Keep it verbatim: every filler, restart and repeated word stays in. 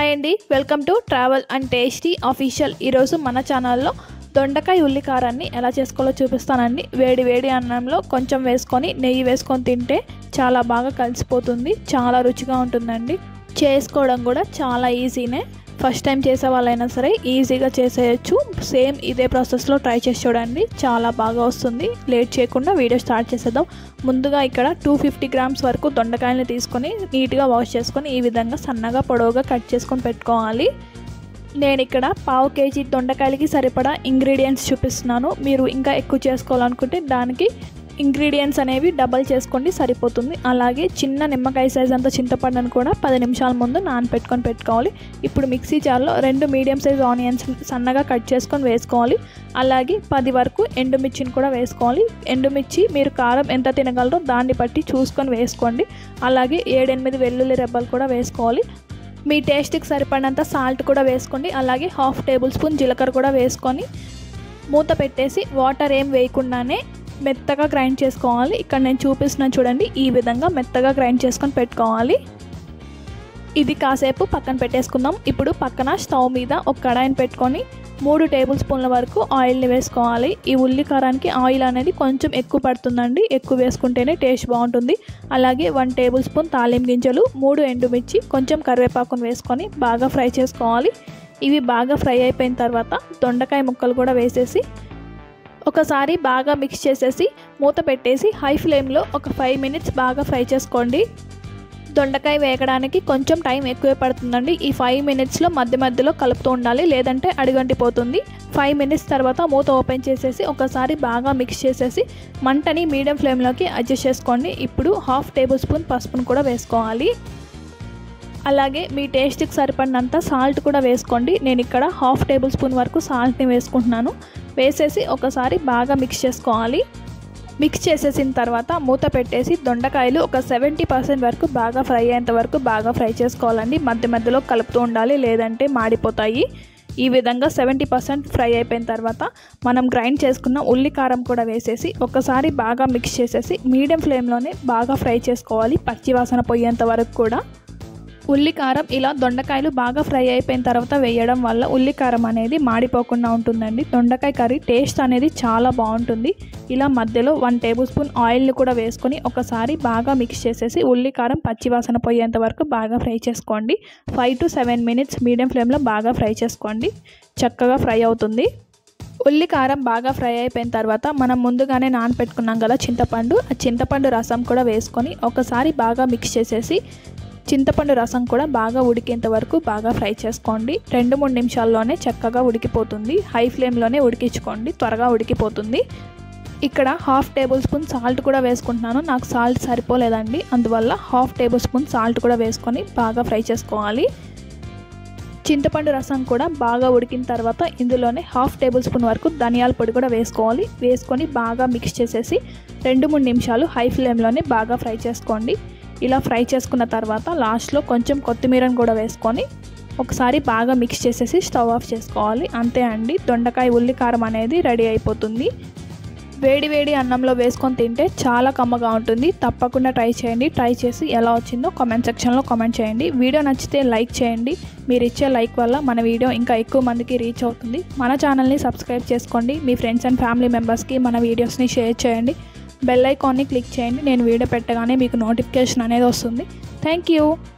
Hi అండి, welcome to travel and tasty official. ఈరోజు మన ఛానల్లో దొండకాయ ఉల్లి కారాన్ని ఎలా చేసుకోవాలో చూపిస్తానండి. వేడి వేడి అన్నంలో కొంచెం వేసుకొని నెయ్యి వేసుకొని తింటే చాలా బాగా కలిసిపోతుంది, చాలా రుచిగా ఉంటుందండి. చేసుకోవడం కూడా చాలా ఈజీనే. ఫస్ట్ టైం చేసే వాళ్ళైనా సరే ఈజీగా చేసేయచ్చు. సేమ్ ఇదే ప్రాసెస్లో ట్రై చేసి చూడండి, చాలా బాగా వస్తుంది. లేట్ చేయకుండా వీడియో స్టార్ట్ చేసేద్దాం. ముందుగా ఇక్కడ టూ ఫిఫ్టీ గ్రామ్స్ వరకు దొండకాయలని తీసుకొని నీట్గా వాష్ చేసుకొని ఈ విధంగా సన్నగా పొడవుగా కట్ చేసుకొని పెట్టుకోవాలి. నేను ఇక్కడ పావు కేజీ దొండకాయలకి సరిపడా ఇంగ్రీడియంట్స్ చూపిస్తున్నాను. మీరు ఇంకా ఎక్కువ చేసుకోవాలనుకుంటే దానికి ఇంగ్రీడియంట్స్ అనేవి డబల్ చేసుకోండి, సరిపోతుంది. అలాగే చిన్న నిమ్మకాయ సైజ్ అంత చింతపండును కూడా పది నిమిషాల ముందు నానపెట్టుకొని పెట్టుకోవాలి. ఇప్పుడు మిక్సీ జార్లో రెండు మీడియం సైజ్ ఆనియన్స్ సన్నగా కట్ చేసుకొని వేసుకోవాలి. అలాగే పది వరకు ఎండుమిర్చిని కూడా వేసుకోవాలి. ఎండుమిర్చి మీరు కారం ఎంత తినగలరో దాన్ని బట్టి చూసుకొని వేసుకోండి. అలాగే ఏడెనిమిది వెల్లుల్లి రెబ్బలు కూడా వేసుకోవాలి. మీ టేస్ట్కి సరిపడినంత సాల్ట్ కూడా వేసుకోండి. అలాగే హాఫ్ టేబుల్ స్పూన్ జీలకర్ర కూడా వేసుకొని మూత పెట్టేసి వాటర్ ఏం వేయకుండానే మెత్తగా గ్రైండ్ చేసుకోవాలి. ఇక్కడ నేను చూపిస్తున్నాను చూడండి, ఈ విధంగా మెత్తగా గ్రైండ్ చేసుకొని పెట్టుకోవాలి. ఇది కాసేపు పక్కన పెట్టేసుకుందాం. ఇప్పుడు పక్కన స్టవ్ మీద ఒక కడాయిని పెట్టుకొని మూడు టేబుల్ స్పూన్ల వరకు ఆయిల్ని వేసుకోవాలి. ఈ ఉల్లి కారానికి ఆయిల్ అనేది కొంచెం ఎక్కువ పడుతుందండి, ఎక్కువ వేసుకుంటేనే టేస్ట్ బాగుంటుంది. అలాగే వన్ టేబుల్ స్పూన్ తాలింపు గింజలు, మూడు ఎండుమిర్చి, కొంచెం కరివేపాకును వేసుకొని బాగా ఫ్రై చేసుకోవాలి. ఇవి బాగా ఫ్రై అయిపోయిన తర్వాత దొండకాయ ముక్కలు కూడా వేసేసి ఒకసారి బాగా మిక్స్ చేసేసి మూత పెట్టేసి హై ఫ్లేమ్లో ఒక ఫైవ్ మినిట్స్ బాగా ఫ్రై చేసుకోండి. దొండకాయ వేగడానికి కొంచెం టైం ఎక్కువే పడుతుందండి. ఈ ఫైవ్ మినిట్స్లో మధ్య మధ్యలో కలుపుతూ ఉండాలి, లేదంటే అడుగంటిపోతుంది. ఫైవ్ మినిట్స్ తర్వాత మూత ఓపెన్ చేసేసి ఒకసారి బాగా మిక్స్ చేసేసి మంటని మీడియం ఫ్లేమ్లోకి అడ్జస్ట్ చేసుకోండి. ఇప్పుడు హాఫ్ టేబుల్ స్పూన్ పసుపును కూడా వేసుకోవాలి. అలాగే మీ టేస్ట్కి సరిపడినంత సాల్ట్ కూడా వేసుకోండి. నేను ఇక్కడ హాఫ్ టేబుల్ స్పూన్ వరకు సాల్ట్ని వేసుకుంటున్నాను. వేసేసి ఒకసారి బాగా మిక్స్ చేసుకోవాలి. మిక్స్ చేసేసిన తర్వాత మూత పెట్టేసి దొండకాయలు ఒక సెవెంటీ పర్సెంట్ వరకు బాగా ఫ్రై అయ్యేంత వరకు బాగా ఫ్రై చేసుకోవాలండి. మధ్య మధ్యలో కలుపుతూ ఉండాలి, లేదంటే మాడిపోతాయి. ఈ విధంగా సెవెంటీ పర్సెంట్ ఫ్రై అయిపోయిన తర్వాత మనం గ్రైండ్ చేసుకున్న ఉల్లి కారం కూడా వేసేసి ఒకసారి బాగా మిక్స్ చేసేసి మీడియం ఫ్లేమ్లోనే బాగా ఫ్రై చేసుకోవాలి, పచ్చి వాసన పోయేంత వరకు కూడా. ఉల్లి కారం ఇలా దొండకాయలు బాగా ఫ్రై అయిపోయిన తర్వాత వేయడం వల్ల ఉల్లి కారం అనేది మాడిపోకుండా ఉంటుందండి. దొండకాయ కర్రీ టేస్ట్ అనేది చాలా బాగుంటుంది. ఇలా మధ్యలో వన్ టేబుల్ స్పూన్ ఆయిల్ని కూడా వేసుకొని ఒకసారి బాగా మిక్స్ చేసేసి ఉల్లి కారం పచ్చివాసన పోయేంత వరకు బాగా ఫ్రై చేసుకోండి. Five to seven minutes medium ఫ్లేమ్లో బాగా ఫ్రై చేసుకోండి, చక్కగా ఫ్రై అవుతుంది. ఉల్లి కారం బాగా ఫ్రై అయిపోయిన తర్వాత మనం ముందుగానే నానపెట్టుకున్నాం కదా చింతపండు, ఆ చింతపండు రసం కూడా వేసుకొని ఒకసారి బాగా మిక్స్ చేసేసి చింతపండు రసం కూడా బాగా ఉడికేంత వరకు బాగా ఫ్రై చేసుకోండి. రెండు మూడు నిమిషాల్లోనే చక్కగా ఉడికిపోతుంది. హై ఫ్లేమ్లోనే ఉడికించుకోండి, త్వరగా ఉడికిపోతుంది. ఇక్కడ హాఫ్ టేబుల్ స్పూన్ సాల్ట్ కూడా వేసుకుంటున్నాను. నాకు సాల్ట్ సరిపోలేదండి, అందువల్ల హాఫ్ టేబుల్ స్పూన్ సాల్ట్ కూడా వేసుకొని బాగా ఫ్రై చేసుకోవాలి. చింతపండు రసం కూడా బాగా ఉడికిన తర్వాత ఇందులోనే హాఫ్ టేబుల్ స్పూన్ వరకు ధనియాల పొడి కూడా వేసుకోవాలి. వేసుకొని బాగా మిక్స్ చేసేసి రెండు మూడు నిమిషాలు హై ఫ్లేమ్లోనే బాగా ఫ్రై చేసుకోండి. ఇలా ఫ్రై చేసుకున్న తర్వాత లాస్ట్లో కొంచెం కొత్తిమీరను కూడా వేసుకొని ఒకసారి బాగా మిక్స్ చేసేసి స్టవ్ ఆఫ్ చేసుకోవాలి. అంతే అండి, దొండకాయ ఉల్లి కారం అనేది రెడీ అయిపోతుంది. వేడి వేడి అన్నంలో వేసుకొని తింటే చాలా కమ్మగా ఉంటుంది. తప్పకుండా ట్రై చేయండి. ట్రై చేసి ఎలా వచ్చిందో కామెంట్ సెక్షన్లో కామెంట్ చేయండి. వీడియో నచ్చితే లైక్ చేయండి. మీరు ఇచ్చే లైక్ వల్ల మన వీడియో ఇంకా ఎక్కువ మందికి రీచ్ అవుతుంది. మన ఛానల్ని సబ్స్క్రైబ్ చేసుకోండి. మీ ఫ్రెండ్స్ అండ్ ఫ్యామిలీ మెంబర్స్కి మన వీడియోస్ని షేర్ చేయండి. బెల్ ఐకాన్ని క్లిక్ చేయండి. నేను వీడియో పెట్టగానే మీకు నోటిఫికేషన్ అనేది వస్తుంది. Thank you.